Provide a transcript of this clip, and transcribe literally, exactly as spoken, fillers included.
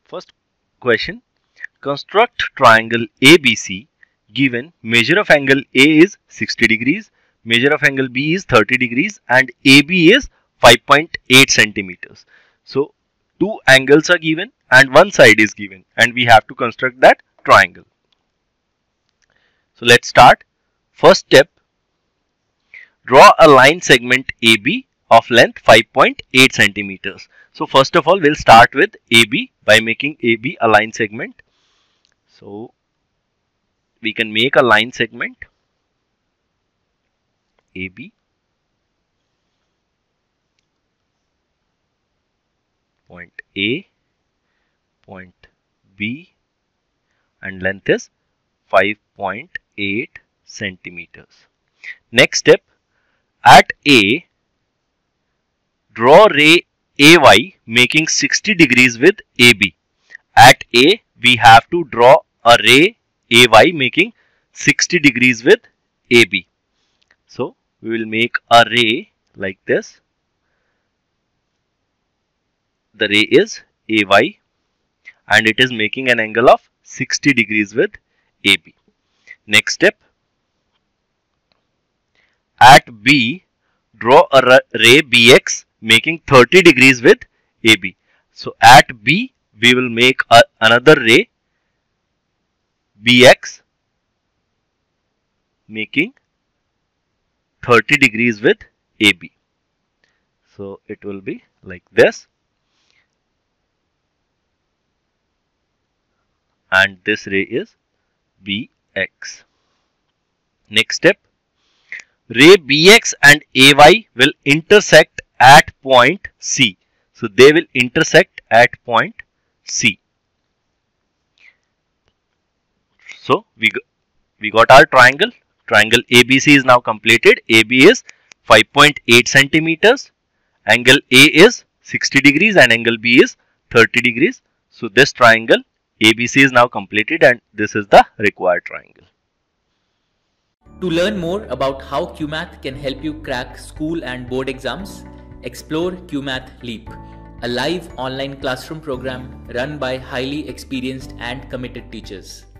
First question, construct triangle A B C given measure of angle A is sixty degrees, measure of angle B is thirty degrees and A B is five point eight centimeters. So two angles are given and one side is given and we have to construct that triangle. So let's start. First step, draw a line segment A B of length five point eight centimeters. So first of all, we'll start with A B by making A B a line segment. So we can make a line segment A B, point A, point B, and length is five point eight centimeters. Next step, at A, draw ray A Y making sixty degrees with A B. At A, we have to draw a ray A Y making sixty degrees with A B. So we will make a ray like this. The ray is A Y and it is making an angle of sixty degrees with A B. Next step, at B, draw a ray B X making thirty degrees with A B. So at B, we will make a, another ray B X making thirty degrees with A B. So it will be like this. And this ray is B X. Next step, ray B X and A Y will intersect at point C. So they will intersect at point C. So we, we got our triangle. Triangle A B C is now completed. A B is five point eight centimeters. Angle A is sixty degrees and angle B is thirty degrees. So this triangle A B C is now completed and this is the required triangle. To learn more about how Cuemath can help you crack school and board exams, explore Cuemath Leap, a live online classroom program run by highly experienced and committed teachers.